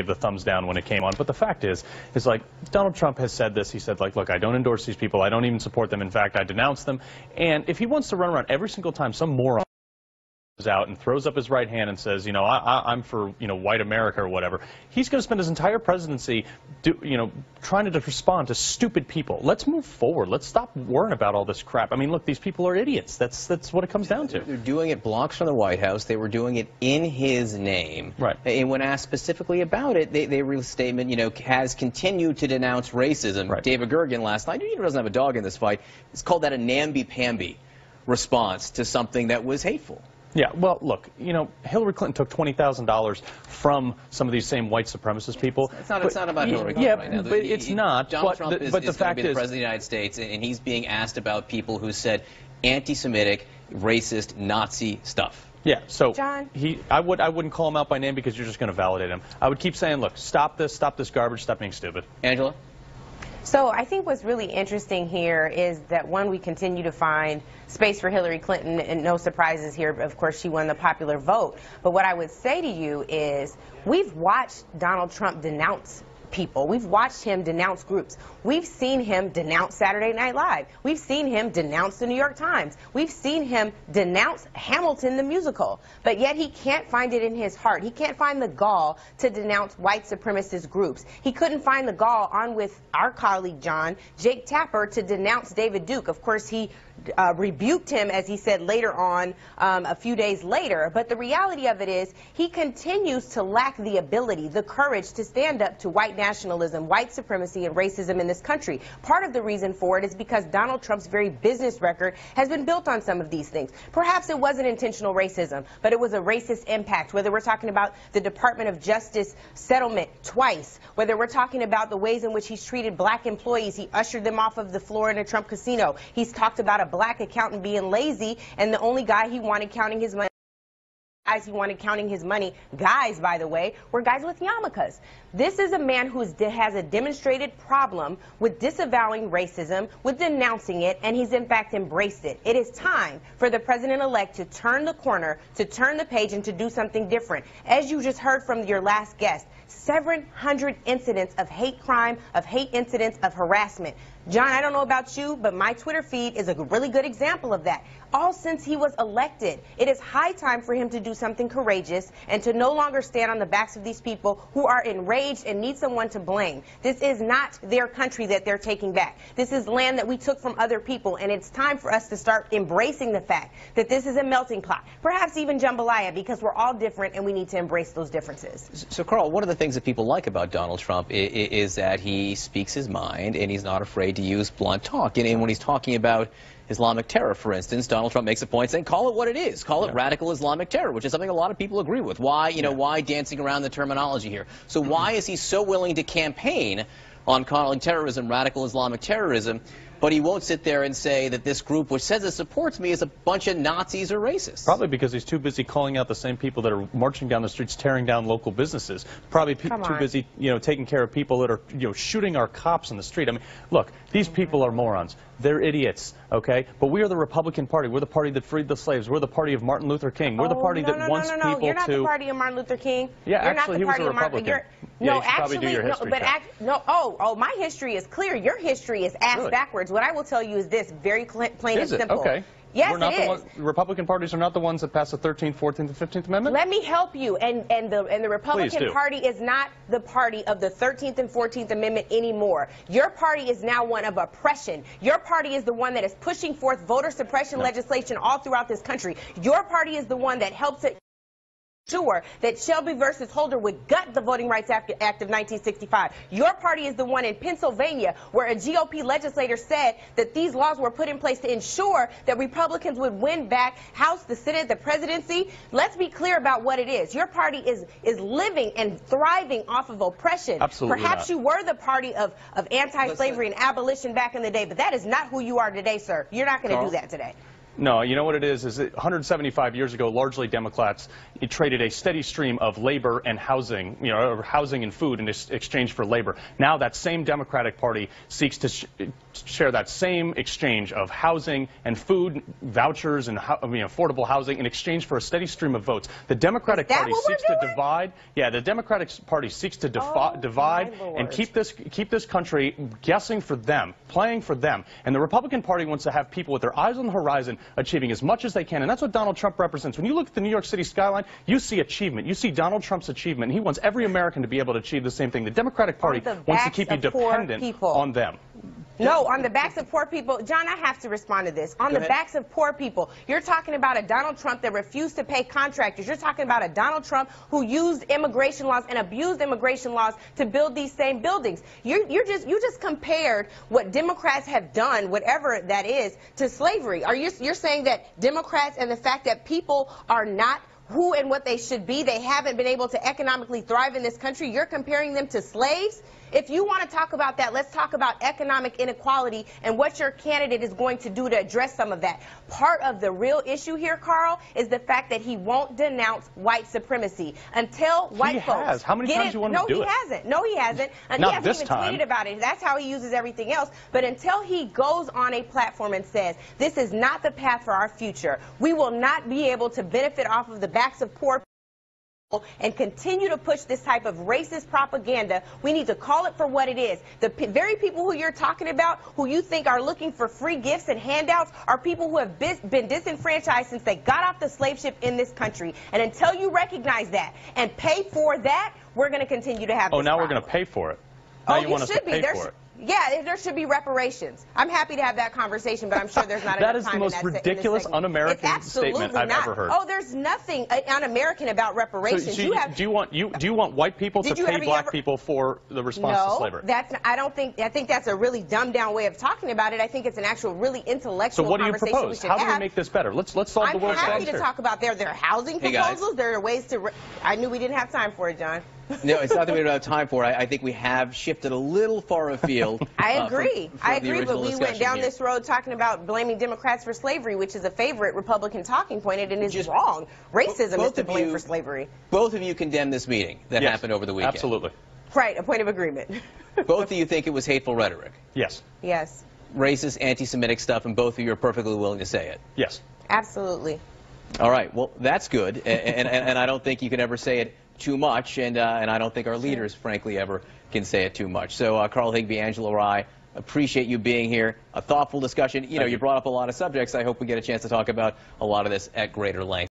gave the thumbs down when it came on. But the fact is like Donald Trump has said this. He said, like, look, I don't endorse these people. I don't even support them. In fact, I denounce them. And if he wants to run around every single time some moron out and throws up his right hand and says, you know, I'm for, you know, white America or whatever, he's going to spend his entire presidency, trying to respond to stupid people. Let's move forward. Let's stop worrying about all this crap. I mean, look, these people are idiots. That's what it comes down to. They're doing it blocks from the White House. They were doing it in his name. Right. And when asked specifically about it, they released a statement, you know, has continued to denounce racism. Right. David Gergen last night, he doesn't have a dog in this fight. It's called that a namby-pamby response to something that was hateful. Yeah, well, look, you know, Hillary Clinton took $20,000 from some of these same white supremacist people. It's not about Hillary Clinton right now. But it's not. Donald Trump is going to be the president of the United States, and he's being asked about people who said anti-Semitic, racist, Nazi stuff. Yeah, so John? I wouldn't call him out by name because you're just going to validate him. I would keep saying, look, stop this garbage, stop being stupid. Angela? So I think what's really interesting here is that, one, we continue to find space for Hillary Clinton, and no surprises here. Of course, she won the popular vote. But what I would say to you is we've watched Donald Trump denounce people. We've watched him denounce groups. We've seen him denounce Saturday Night Live. We've seen him denounce the New York Times. We've seen him denounce Hamilton the musical. But yet he can't find it in his heart. He can't find the gall to denounce white supremacist groups. He couldn't find the gall on with our colleague John, Jake Tapper, to denounce David Duke. Of course, he rebuked him, as he said later on, a few days later. But the reality of it is he continues to lack the ability, the courage to stand up to white nationalism, white supremacy, and racism in this country. Part of the reason for it is because Donald Trump's very business record has been built on some of these things. Perhaps it wasn't intentional racism, but it was a racist impact, whether we're talking about the Department of Justice settlement twice, whether we're talking about the ways in which he's treated black employees. He ushered them off of the floor in a Trump casino. He's talked about a black accountant being lazy, and the only guy he wanted counting his money, guys, by the way, were guys with yarmulkes. This is a man who has a demonstrated problem with disavowing racism, with denouncing it, and he's in fact embraced it. It is time for the president-elect to turn the corner, to turn the page, and to do something different. As you just heard from your last guest, 700 incidents of hate crime, of hate incidents, of harassment. John, I don't know about you, but my Twitter feed is a really good example of that. All since he was elected. It is high time for him to do something courageous and to no longer stand on the backs of these people who are enraged and need someone to blame. This is not their country that they're taking back. This is land that we took from other people, and it's time for us to start embracing the fact that this is a melting pot, perhaps even jambalaya, because we're all different and we need to embrace those differences. So, Carl, one of the things that people like about Donald Trump is that he speaks his mind and he's not afraid to use blunt talk. And when he's talking about Islamic terror, for instance, Donald Trump makes a point saying, call it what it is. Call it radical Islamic terror, which is something a lot of people agree with. Why, why dancing around the terminology here? So why is he so willing to campaign on calling terrorism radical Islamic terrorism, but he won't sit there and say that this group, which says it supports me, is a bunch of Nazis or racists? Probably because he's too busy calling out the same people that are marching down the streets, tearing down local businesses. Probably too busy, taking care of people that are, shooting our cops in the street. I mean, look, these people are morons. They're idiots, okay? But we are the Republican Party. We're the party that freed the slaves. We're the party of Martin Luther King. We're the party that wants people to... You're not the party of Martin Luther King. Yeah, you're actually, not the he was a Republican. My history is clear. Your history is ass backwards. What I will tell you is this, very plain and simple. Okay. Yes, it is. Republican parties are not the ones that passed the 13th, 14th, and 15th Amendment? Let me help you. And the Republican Party is not the party of the 13th and 14th Amendment anymore. Your party is now one of oppression. Your party is the one that is pushing forth voter suppression legislation all throughout this country. Your party is the one that helps it sure that Shelby versus Holder would gut the Voting Rights Act of 1965. Your party is the one in Pennsylvania where a GOP legislator said that these laws were put in place to ensure that Republicans would win back House, the Senate, the presidency. Let's be clear about what it is. Your party is living and thriving off of oppression. Absolutely Perhaps you were the party of anti-slavery and abolition back in the day, but that is not who you are today, sir. You're not going to do that today. No, you know what it is that 175 years ago, largely Democrats traded a steady stream of labor and housing, or housing and food in exchange for labor. Now that same Democratic Party seeks to share that same exchange of housing and food, vouchers and affordable housing in exchange for a steady stream of votes. The Democratic Party seeks to divide. Yeah, the Democratic Party seeks to divide and keep this country guessing for them, playing for them. And the Republican Party wants to have people with their eyes on the horizon achieving as much as they can, and that's what Donald Trump represents. When you look at the New York City skyline, you see achievement. You see Donald Trump's achievement, and he wants every American to be able to achieve the same thing. The Democratic Party wants to keep you dependent on them. No, on the backs of poor people. John, I have to respond to this. On the backs of poor people. You're talking about a Donald Trump that refused to pay contractors. You're talking about a Donald Trump who used immigration laws and abused immigration laws to build these same buildings. You just compared what Democrats have done, whatever that is, to slavery. You're saying that Democrats and the fact that people are not who and what they should be, they haven't been able to economically thrive in this country, you're comparing them to slaves? If you want to talk about that, let's talk about economic inequality and what your candidate is going to do to address some of that. Part of the real issue here, Carl, is the fact that he won't denounce white supremacy until white folks has. How many times do you want him to do it? No, he hasn't. No, he hasn't. And he hasn't even tweeted about it. That's how he uses everything else. But until he goes on a platform and says, this is not the path for our future, we will not be able to benefit off of the backs of poor people and continue to push this type of racist propaganda, we need to call it for what it is. The very people who you're talking about, who you think are looking for free gifts and handouts, are people who have been disenfranchised since they got off the slave ship in this country. And until you recognize that and pay for that, we're going to continue to have this now problem. we're going to pay for it. Now you want us to pay for it. Yeah, there should be reparations. I'm happy to have that conversation, but I'm sure there's not enough time. That is the most ridiculous un-American statement I've ever heard. Oh, there's nothing un-American about reparations. So do you want white people to pay black people for the response to slavery? No, I think that's a really dumbed down way of talking about it. I think it's an actual really intellectual conversation. So what do you propose? How do we make this better? Let's solve the world's problems here. I'm happy to talk about their housing proposals. There are ways to. I knew we didn't have time for it, John. No, it's not that we don't have time for it. I think we have shifted a little far afield. I agree. I agree, but we went down here. this road talking about blaming Democrats for slavery, which is a favorite Republican talking point, and it is wrong. Racism is to blame for slavery. Both of you condemn this meeting that happened over the weekend. Absolutely. Right, a point of agreement. Both of you think it was hateful rhetoric. Yes. Yes. Racist, anti-Semitic stuff, and both of you are perfectly willing to say it. Yes. Absolutely. All right. Well, that's good, and I don't think you can ever say it too much, and I don't think our leaders, frankly, ever can say it too much. So, Carl Higbie, Angela Rye, appreciate you being here. A thoughtful discussion. You brought up a lot of subjects. I hope we get a chance to talk about a lot of this at greater length.